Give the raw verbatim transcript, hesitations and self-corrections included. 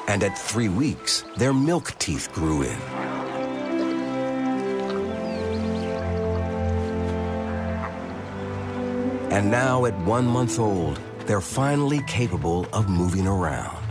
And at three weeks, their milk teeth grew in. And now, at one month old, they're finally capable of moving around.